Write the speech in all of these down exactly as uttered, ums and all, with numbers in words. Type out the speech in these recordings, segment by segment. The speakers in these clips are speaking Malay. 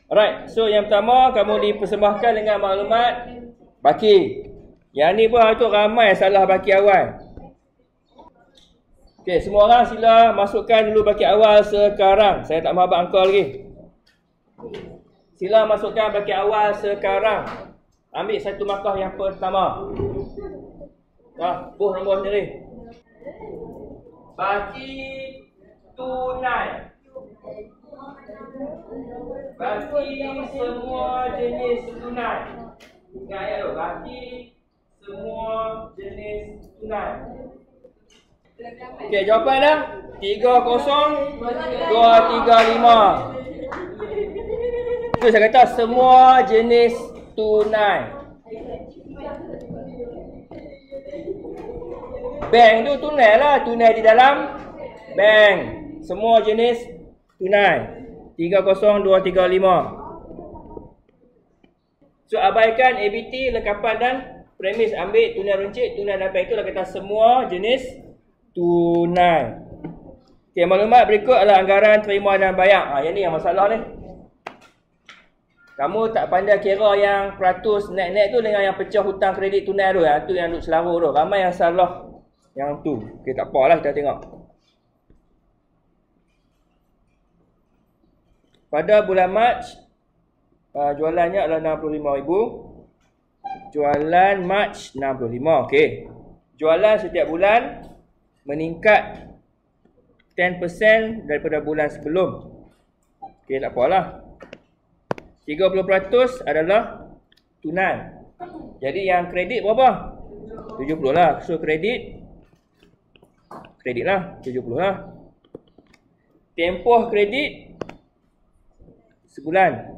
Alright, so yang pertama kamu dipersembahkan dengan maklumat baki. Yang ni pun tu ramai salah baki awal. Okey, semua orang sila masukkan dulu baki awal sekarang. Saya tak mahu angka lagi. Sila masukkan baki awal sekarang. Ambil satu markah yang pertama. Nah, buh nombor sendiri. Baki tunai. Baki semua jenis tunai. Ingat ya tu, baki semua jenis tunai. Okey, jawapan dah tiga kosong dua tiga lima. Tu saya kata semua jenis tunai. Bank tu tunai lah, tunai di dalam bank. Semua jenis tunai. tiga kosong dua tiga lima. So abaikan A B T, lengkapan dan premis. Ambil tunai runcit, tunai dan bank. Itulah kata semua jenis tunai. Okey, maklumat berikut adalah anggaran terima dan bayar. Ha, yang ni yang masalah ni. Kamu tak pandai kira yang peratus naik-naik tu dengan yang pecah hutang kredit tunai tu. Yang tu yang duk selaru tu. Ramai yang salah yang tu. Okey, tak apalah, kita tengok. Pada bulan Mac, uh, jualannya adalah enam puluh lima ribu. Jualan Mac enam puluh lima. Okey. Jualan setiap bulan meningkat sepuluh peratus daripada bulan sebelum. Okey, tak apalah. tiga puluh peratus adalah tunai. Jadi yang kredit berapa? tujuh puluh lah. So kredit kredit lah, tujuh puluh lah. Tempoh kredit sebulan.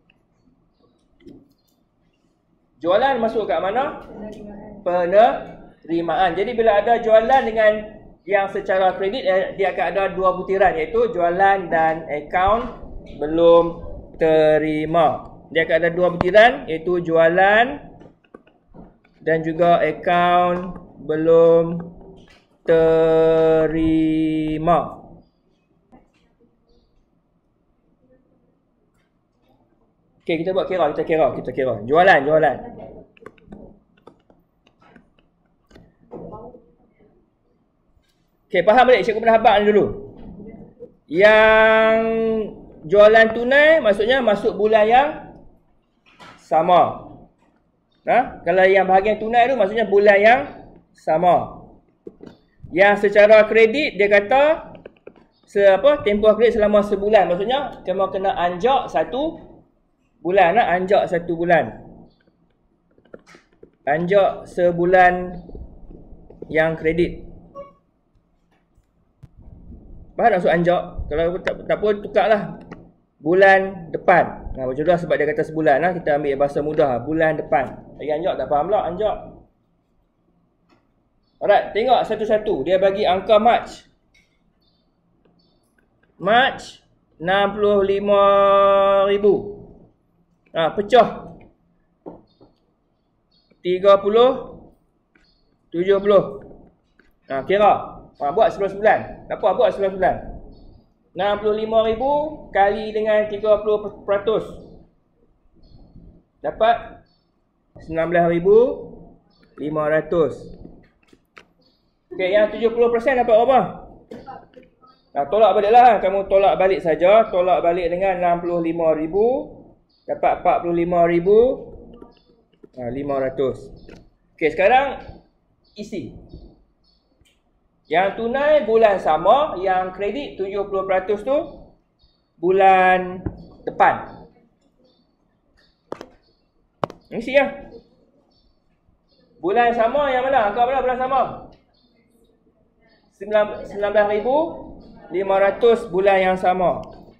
Jualan masuk kat mana? Penerimaan. Jadi bila ada jualan dengan yang secara kredit, dia akan ada dua butiran, iaitu jualan dan akaun belum terima. Dia akan ada dua butiran, iaitu jualan dan juga akaun belum terima. Okey, kita buat kira, kita kira, kita kira. Jualan, jualan. Okey, faham balik cikgu pernah habaq ni dulu. Yang jualan tunai maksudnya masuk bulan yang sama. Nah, kalau yang bahagian tunai tu maksudnya bulan yang sama. Yang secara kredit dia kata se apa tempoh kredit selama sebulan. Maksudnya kamu kena anjak satu bulan, nak anjak satu bulan. Anjak sebulan yang kredit. Faham maksud anjak? Kalau tak, tak pun tukarlah bulan depan. Nah, macam tu lah sebab dia kata sebulan lah. Kita ambil bahasa mudah, bulan depan. Lagi anjak tak faham lah, anjak. Alright, tengok satu-satu. Dia bagi angka Mac. Mac enam puluh lima ribu. Ha, pecah tiga puluh, tujuh puluh. Ha, kira. Ha, buat sebelas bulan. Apa buat sebelas bulan? enam puluh lima ribu kali dengan tiga puluh peratus. Dapat sembilan belas ribu lima ratus. Okey, yang tujuh puluh peratus dapat berapa? Nah, tolak baliklah. Kamu tolak balik saja. Tolak balik dengan enam puluh lima ribu. Dapat empat puluh lima ribu lima ratus. Okey, sekarang isi. Yang tunai bulan sama, yang kredit tujuh puluh peratus tu bulan depan. Isi ya. Bulan sama yang mana? Angka mana bulan sama? sembilan belas ribu lima ratus bulan yang sama.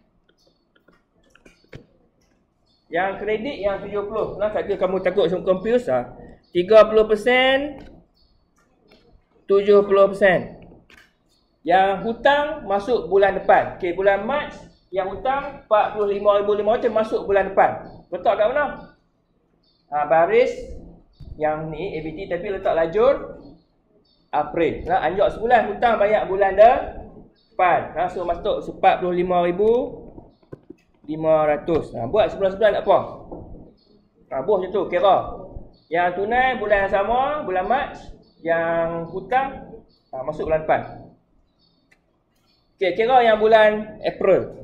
Yang kredit yang tujuh puluh. Nah, tak kira kamu takut confuse ah. tiga puluh peratus tujuh puluh peratus. Yang hutang masuk bulan depan. Okey, bulan Mac yang hutang empat puluh lima ribu lima ratus masuk bulan depan. Letak kat mana? Ha, baris yang ni A B T tapi letak lajur April. Nah, anjak sebulan hutang bayar bulan depan. Ha, so masuk empat puluh lima ribu lima ratus. Ha, buat sebulan-sebulan tak apa. Ha, buat macam tu, kira. Yang tunai bulan yang sama, bulan Mac. Yang hutang, ha, masuk bulan depan. Okey, kira yang bulan April.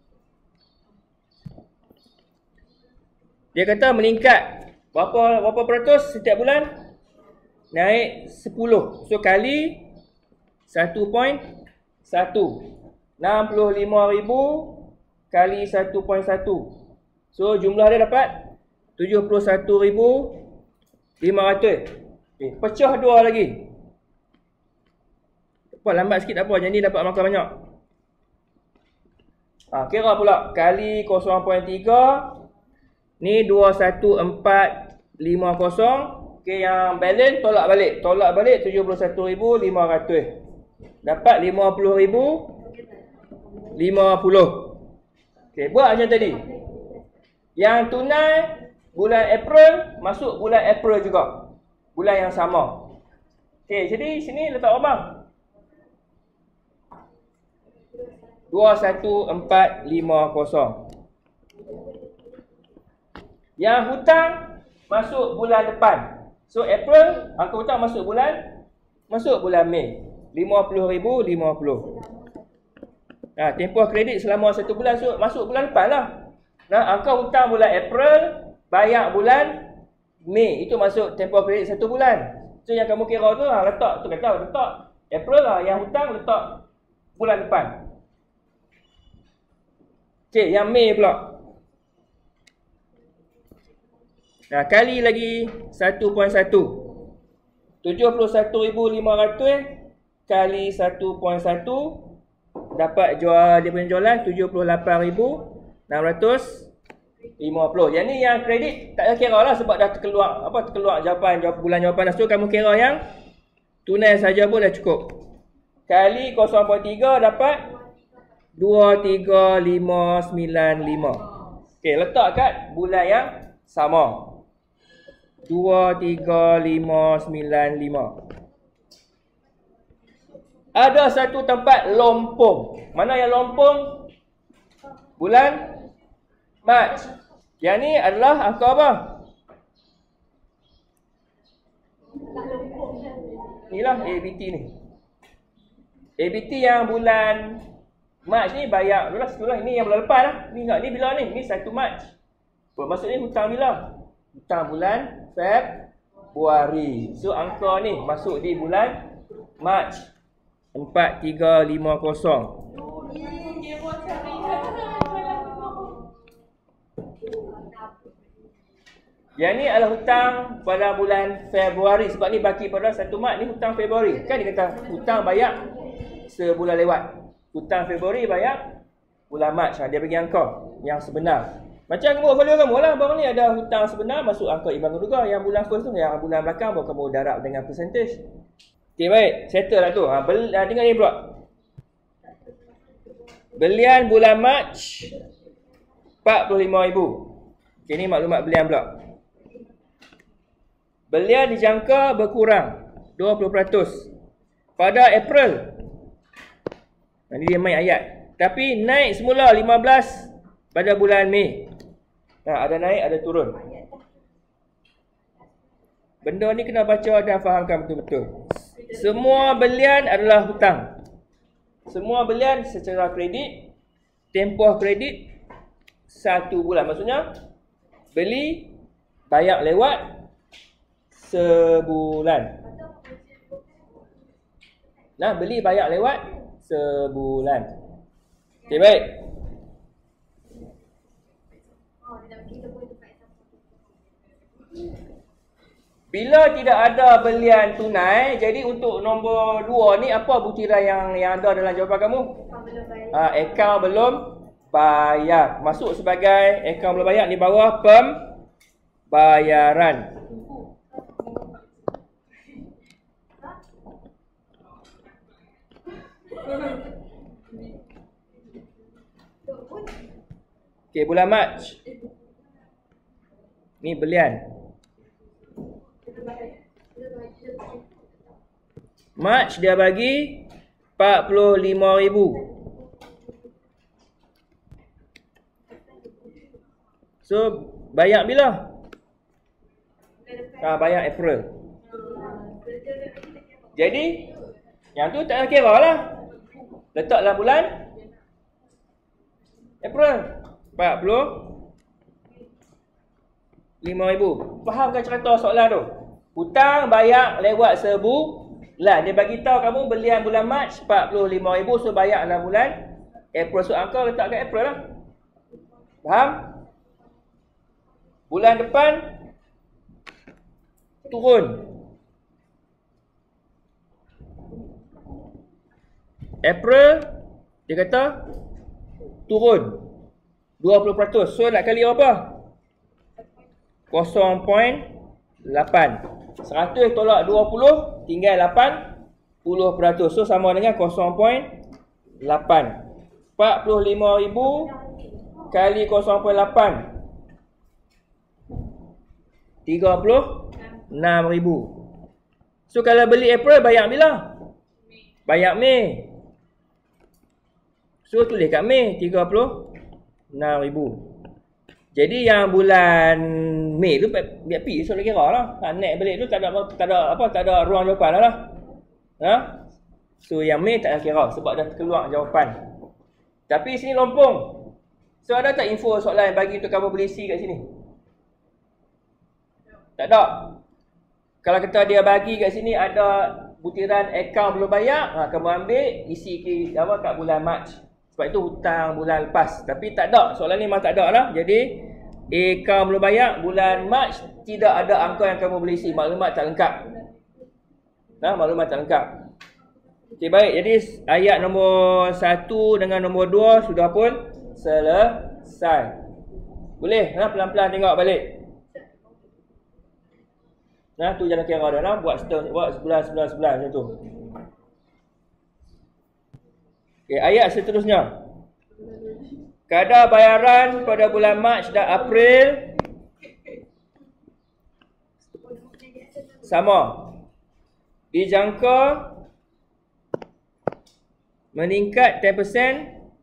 Dia kata meningkat berapa berapa peratus setiap bulan? Naik sepuluh. So kali satu perpuluhan satu. enam puluh lima ribu kali satu perpuluhan satu. So jumlah dia dapat tujuh puluh satu ribu lima ratus. Okay, pecah dua lagi. Apa lambat sikit tak apa, jadi dapat makan banyak. Ha, kira pula kali kosong perpuluhan tiga. Ni dua satu empat lima kosong. Okey, yang balance tolak balik. Tolak balik tujuh puluh satu ribu lima ratus. Dapat lima puluh ribu lima puluh. Okey, buat macam tadi. Yang tunai bulan April masuk bulan April juga. Bulan yang sama. Okey, jadi sini letak apa? dua satu empat lima kosong. Yang hutang masuk bulan depan. So April, angka hutang masuk bulan masuk bulan Mei. lima puluh ribu lima puluh. Nah, tempoh kredit selama satu bulan, so masuk bulan depan lah. Nah, angka hutang bulan April, bayar bulan Mei. Itu masuk tempoh kredit satu bulan. So yang kamu kira tu, ha, letak tu kata letak April lah, yang hutang letak bulan depan. Okey, yang Mei pula. Nah, kali lagi satu perpuluhan satu. tujuh puluh satu ribu lima ratus kali satu perpuluhan satu dapat jual dia punya jualan tujuh puluh lapan ribu enam ratus lima puluh. Yang ni yang kredit tak payah kira lah sebab dah terkeluar apa terkeluar jawapan jawab, bulan jawapan dah. So kamu kira yang tunai saja pun dah cukup. Kali kosong perpuluhan tiga dapat dua tiga lima sembilan lima. Okey, letak kat bulan yang sama. dua tiga lima sembilan lima. Ada satu tempat lompong. Mana yang lompong? Bulan Mac. Yang ni adalah angka apa? Inilah A B T ni. A B T yang bulan Mac ni bayar dulu lah, setelah ini yang bulan lepas lah. Ni enggak, ni bila ni? Ni satu Mac. Maksudnya hutang bila? Hutang bulan Februari. So angka ni masuk di bulan Mac. empat tiga lima kosong. Yang ni adalah hutang pada bulan Februari. Sebab ni baki pada satu Mac ni hutang Februari. Kan dia kata hutang bayar sebulan lewat. Hutang Februari bayar bulan Mac. Dia bagi angka yang sebenar. Macam kamu portfolio kamu lah, baru ni ada hutang sebenar masuk angka imbang juga. Yang bulan first tu, yang bulan belakang baru kamu darab dengan percentage. Okey, baik, settle lah tu. Ha, bel, ha, tengok ni pula. Belian bulan Mac empat puluh lima ribu. Okey, ni maklumat belian pula. Belian dijangka berkurang dua puluh peratus pada April. Ini dia main ayat. Tapi naik semula lima belas pada bulan Mei. Nah, ada naik, ada turun. Benda ni kena baca dan fahamkan betul-betul. Semua belian adalah hutang. Semua belian secara kredit, tempoh kredit satu bulan. Maksudnya, beli, bayar lewat sebulan. Nah, beli, bayar lewat sebulan. Okey, baik. Bila tidak ada belian tunai, jadi untuk nombor dua ni apa butiran yang yang ada dalam jawapan kamu? Ah, akaun belum bayar. Masuk sebagai akaun belum bayar di bawah pembayaran. Okey, bulan Mac. Ni belian. Mac dia bagi empat puluh lima ribu. So bayar bila? Ha, bayar April. Jadi yang tu tak kira lah. Letak dalam bulan April. empat puluh lima ribu. Faham kan cerita soalan tu? Hutang bayar lewat sebulan. Dia bagi tahu kamu belian bulan Mac empat puluh lima ribu, so bayar dalam bulan April. So angka letak kat April lah. Faham? Bulan depan turun. April dia kata turun dua puluh peratus. So nak kali apa? kosong perpuluhan lapan. seratus tolak dua puluh tinggal lapan puluh peratus. So sama dengan kosong perpuluhan lapan. empat puluh lima ribu kali kosong perpuluhan lapan, tiga puluh enam ribu. So kalau beli April bayar bila? Bayar Mei. So tulis kat Mei tiga puluh enam ribu. Jadi yang bulan Mei tu biar pi so kira lah. Ha, naik balik tu tak ada tak ada apa tak ada ruang jawapan lah. Ha? So yang Mei tak ada kira sebab dah keluar jawapan. Tapi sini lompong. So ada tak info soalan yang bagi untuk kamu boleh isi kat sini? Tak ada. Kalau kita dia bagi kat sini ada butiran akaun belum bayar, ha, kamu ambil isi ke apa kat bulan Mac. Sebab itu hutang bulan lepas. Tapi tak ada. Soalan ni memang tak ada lah. Jadi akaun belum bayar bulan Mac tidak ada angka yang kamu boleh isi. Maklumat tak lengkap. Nah, maklumat tak lengkap. Okey, baik. Jadi ayat nombor satu dengan nombor dua sudah pun selesai. Boleh? Nah, pelan-pelan tengok balik. Nah, tu jalan kira dah lah. Buat sebelah, buat sebelah, sebelah, sebelah macam tu. Okay, ayat seterusnya. Kadar bayaran pada bulan Mac dan April sama. Dijangka meningkat sepuluh peratus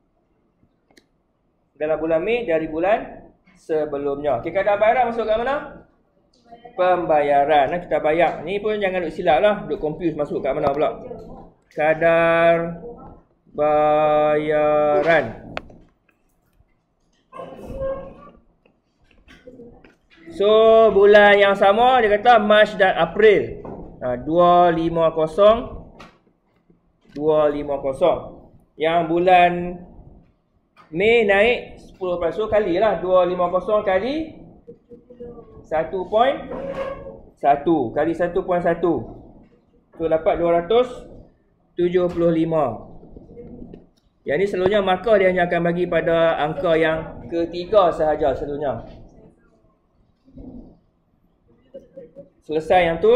dalam bulan Mei dari bulan sebelumnya. Okay, kadar bayaran masuk kat mana? Pembayaran. Nah, kita bayar. Ni pun jangan duk silap lah. Duk confuse masuk kat mana pula. Kadar bayaran. So bulan yang sama dia kata Mac dan April. Ha, dua lima kosong dua lima kosong. Yang bulan Mei naik sepuluh peratus. So kali lah dua lima kosong kali satu perpuluhan satu kali satu perpuluhan satu. So dapat dua ratus tujuh puluh lima. Yang ni selalunya markah dia hanya akan bagi pada angka yang ketiga sahaja selalunya. Selesai yang tu.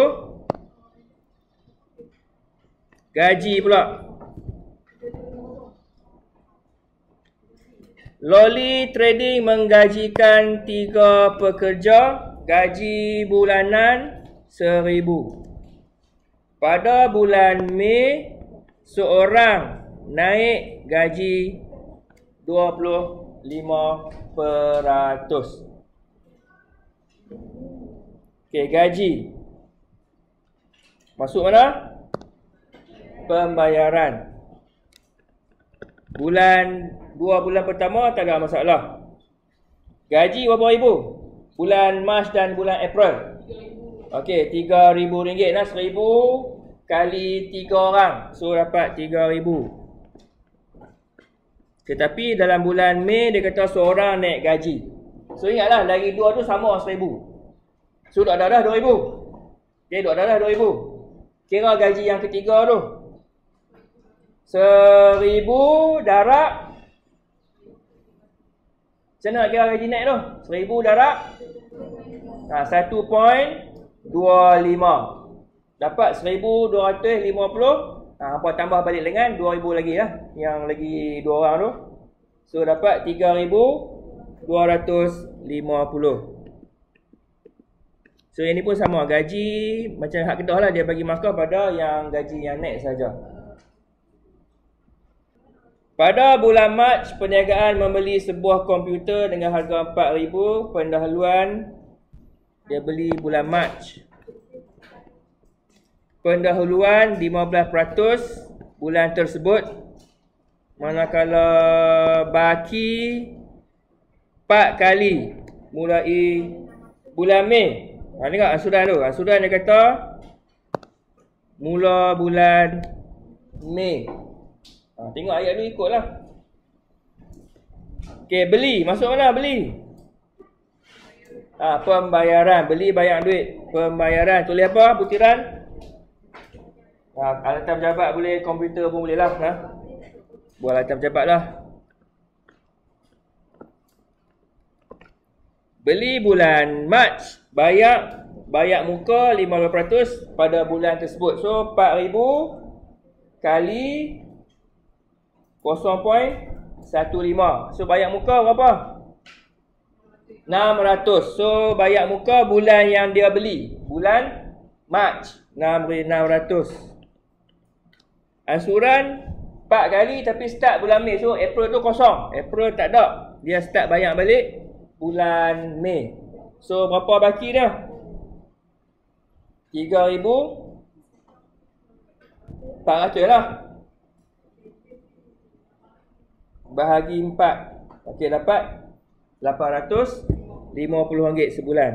Gaji pula. Loli Trading menggajikan tiga pekerja. Gaji bulanan seribu. Pada bulan Mei seorang naik gaji dua puluh lima peratus. Okey, gaji. Masuk mana? Pembayaran. Bulan dua bulan pertama tak ada masalah. Gaji berapa ribu? Bulan Mac dan bulan April. Okey, tiga ribu ringgit lah. Seribu kali tiga orang. So dapat tiga ribu. Tetapi dalam bulan Mei dia kata seorang naik gaji. So ingatlah lagi dua tu sama seribu. So duk ada dah dua ribu. Okay, duk ada dah dua ribu. Kira gaji yang ketiga tu. Seribu darab. Macam mana nak kira gaji naik tu? Seribu darab. Ha, satu perpuluhan dua lima. Dapat seribu dua ratus lima puluh. Ha, apa tambah balik dengan dua ribu lagi lah. Yang lagi dua orang tu. So dapat tiga ribu dua ratus lima puluh. So yang ni pun sama. Gaji macam hak Kedah lah. Dia bagi markah pada yang gaji yang naik saja. Pada bulan Mac, perniagaan membeli sebuah komputer dengan harga empat ribu. Pendahuluan dia beli bulan Mac. Pendahuluan lima belas peratus bulan tersebut. Manakala baki empat kali mulai bulan Mei. Ha, tengok ansuran tu. Ansuran dia kata mula bulan Mei. Ha, tengok ayat ni ikutlah. Okey, beli. Masuk mana beli? Ha, pembayaran. Beli bayar duit. Pembayaran. Tulis apa butiran? Ha, alatan pejabat boleh, komputer pun boleh lah. Ha? Buat alatan pejabat lah. Beli bulan Mac. Bayar bayar muka lima puluh peratus pada bulan tersebut. So, empat ribu kali kosong perpuluhan satu lima. So, bayar muka berapa? enam ratus. So, bayar muka bulan yang dia beli. Bulan Mac. enam ratus. Ansuran empat kali tapi start bulan Mei. So, April tu kosong. April tak ada. Dia start bayar balik bulan Mei. So, berapa baki dia? tiga ribu empat ratus lah. Bahagi empat. Okey, dapat lapan ratus lima puluh ringgit sebulan.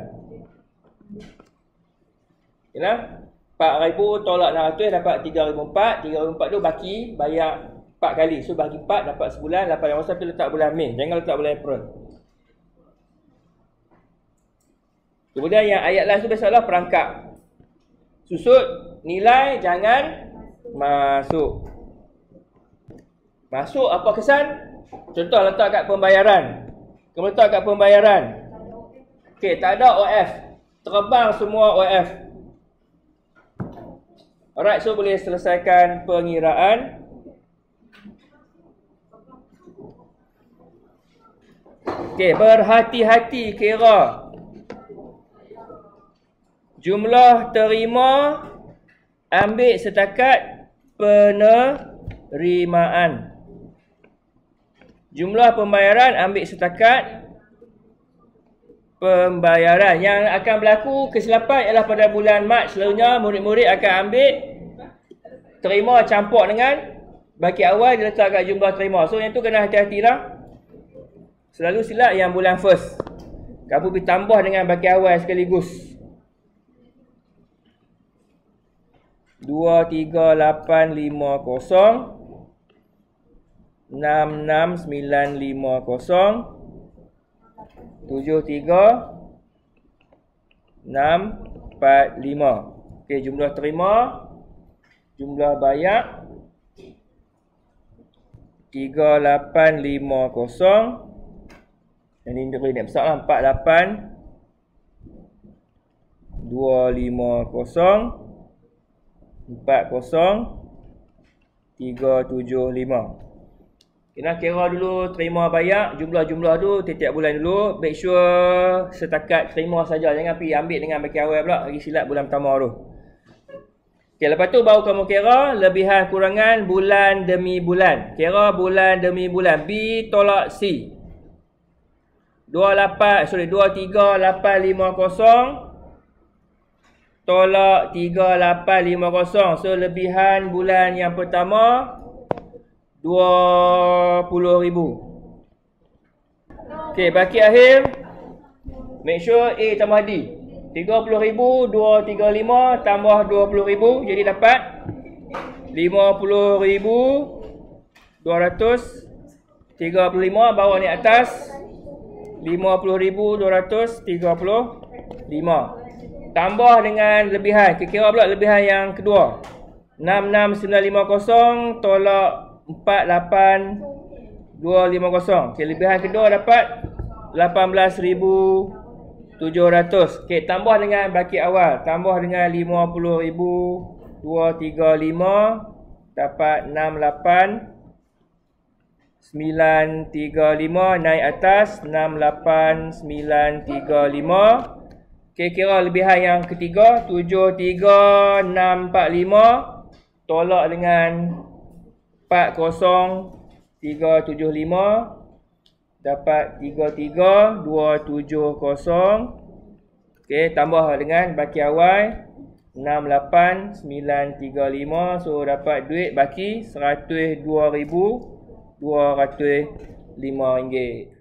Yalah. empat ribu tolak enam ratus dapat tiga ribu empat. tiga ribu empat tu baki bayar empat kali. So, bagi empat dapat sebulan. lapan ribu tapi letak bulan Mei. Jangan letak bulan April. Kemudian yang ayat last tu biasalah perangkap. Susut nilai jangan masuk. Masuk apa kesan? Contoh letak kat pembayaran. Kamu letak kat pembayaran. Okey, tak ada O F. Terbang semua O F. Alright, so boleh selesaikan pengiraan. Okey, berhati-hati kira. Jumlah terima ambil setakat penerimaan. Jumlah pembayaran ambil setakat pembayaran. Yang akan berlaku kesilapan ialah pada bulan Mac. Selalunya murid-murid akan ambil terima campur dengan baki awal dia letak kat jumlah terima. So yang tu kena hati-hati lah. Selalu silap yang bulan first. Kamu pergi tambah dengan baki awal sekaligus. dua tiga lapan lima kosong enam enam sembilan lima kosong tujuh tiga enam empat lima. Okey, jumlah terima, jumlah bayar tiga lapan lima kosong. Yang ni dia boleh besar lah, empat lapan dua lima kosong empat kosong tiga tujuh lima. Kena kira dulu terima bayar, jumlah-jumlah tu tiap-tiap bulan dulu. Make sure setakat terima saja, jangan pergi ambil dengan baki awal pula, lagi silap bulan pertama tu. Okey, lepas tu baru kamu kira lebihan kurangan bulan demi bulan. Kira bulan demi bulan. B tolak C. dua lapan sorry dua tiga lapan lima kosong tolak tiga lapan lima kosong. So, lebihan bulan yang pertama dua puluh ribu. Okey, baki akhir. Make sure A tambah D. tiga puluh ribu, dua tiga lima tambah dua puluh ribu. Jadi dapat lima puluh ribu dua ratus tiga puluh lima. Bawah ni atas lima puluh ribu dua ratus tiga puluh lima. Tambah dengan lebihan. Kira pula lebihan yang kedua. enam enam sembilan lima kosong tolak empat lapan dua lima kosong. Okay, lebihan kedua dapat lapan belas ribu tujuh ratus. Okay, tambah dengan baki awal. Tambah dengan lima puluh ribu dua tiga lima. Dapat enam lapan sembilan tiga lima. Naik atas enam lapan sembilan tiga lima. Okay, kira lebihan yang ketiga tujuh tiga enam empat lima tolak dengan empat kosong tiga tujuh lima dapat tiga tiga dua tujuh kosong. Okey, tambah dengan baki awal enam lapan sembilan tiga lima. So dapat duit baki seratus dua ribu dua ratus lima ringgit.